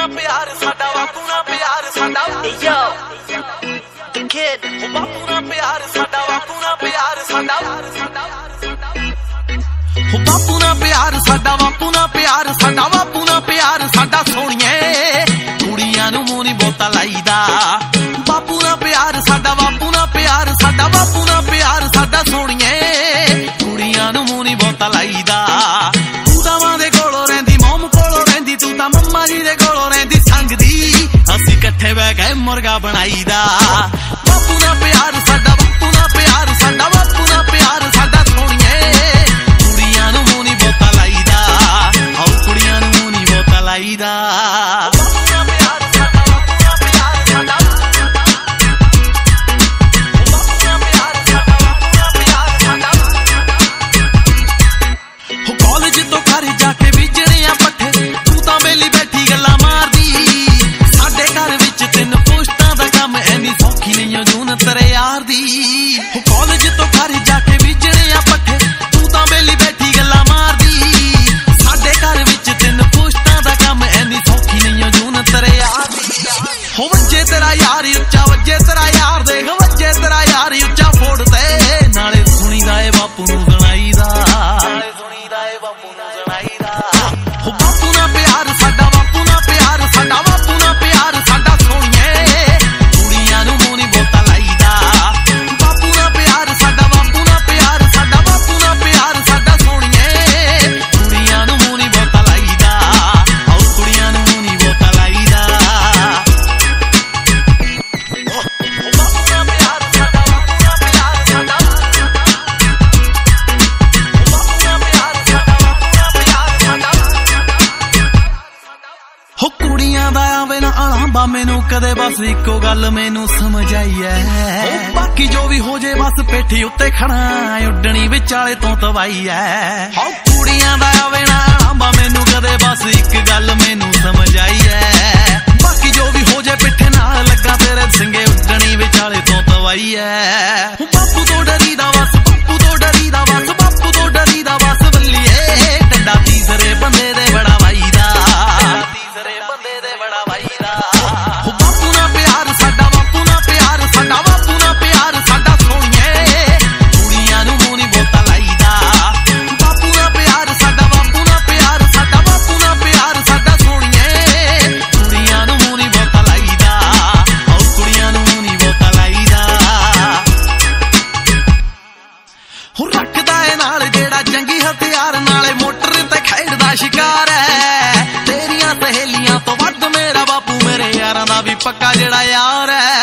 ना प्यार साडा बापू ना प्यार साडा यो द किड बापू ना प्यार साडा बापू ना प्यार साडा बापू ना प्यार साडा बापू ना प्यार साडा बापू ना प्यार साडा सोहणिए कुड़ियां नूं मूंह नहीं बहुता लाईदा बापू ना प्यार साडा बापू ना प्यार साडा बापू ना प्यार साडा सोहणिए कुड़ियां नूं मूंह नहीं बहुता लाईदा तू तां मां दे कोलों रहिंदी मोम कोलों रहिंदी तू तां मम्मा जी दे कोलों रहिंदी संगदी असीं इकट्ठे बैठ के मुर्गा बनाईदा बापू ना प्यार साडा बापू ना प्यार साडा बापू ना प्यार साडा सोहणिए कुड़ियां नूं मूंह नहीं बहुता लाईदा आओ कुड़ियां नूं मूंह नहीं बहुता लाईदा कॉलेज तो घर जाके बीजने आ पट्ठे तू तां वेली बैठी गल्लां मारदी साडे घर विच 3 पोस्टां दा काम ऐनी सौखी नहीं जून तेरे यार दी कॉलेज तो घर जाके बीजने आ पट्ठे तू तां वेली बैठी गल्लां मारदी साडे घर विच 3 पोस्टां दा काम ऐनी सौखी नहीं जून तेरे यार दी हो वज्जे तेरा यार उच्चा वज्जे तेरा यार देख वज्जे तेरा यार उच्चा फोड़ ते नाले सुणीदा ए बापू नूं सुणाईदा बापू ना प्यार साडा बापू ना प्यार साडा बापू ना प्यार साडा सोहणिए कुड़ियां नूं मूंह नहीं बहुता लाईदा बापू ना प्यार साडा बापू ना प्यार साडा बापू ना प्यार साडा सोहणिए कुड़ियां नूं मूंह नहीं बहुता लाईदा आओ कुड़ियां नूं मूंह नहीं बहुता लाईदा बापू ना प्यार साडा बापू ना प्यार साडा हो कुड़ियां दा आवे ना आलांबा मैनू कदे बस इको गल मैनू समझ आई है बाकी जो भी हो जे बस पेठी उत्ते खड़ा उड्डनी विचाले तो तवाई है हो कुड़ियां दा आवे ना आलांबा मैनू कदे बस एक गल मैनू समझ आई है बाकी जो भी हो जे पिठे नाल लगा तेरे सिंगे उड्डनी विचाले तो तवाई है बापू तो डरीदा बस बापू तो डरीदा बस बापू तो डरीदा बस बल्लिए डंडा तीसरे बंदे दे बड़ा वाईदा बापू ना प्यार साडा बापू ना प्यार साडा बापू ना प्यार साडा सोहणिए कुड़ियां नूं मूंह नहीं बहुता लाईदा बापू ना प्यार साडा बापू ना प्यार साडा बापू ना प्यार साडा सोहणिए कुड़ियां नूं मूंह नहीं बहुता लाईदा आओ कुड़ियां नूं मूंह नहीं बहुता लाईदा हो रखदा ए नाल जेड़ा जंगी हथियार नाले मोटर ते खेडदा शिकार है तेरियां सहेलियां तो वध मेरा बापू मेरे यारां दा भी पक्का जेड़ा यार है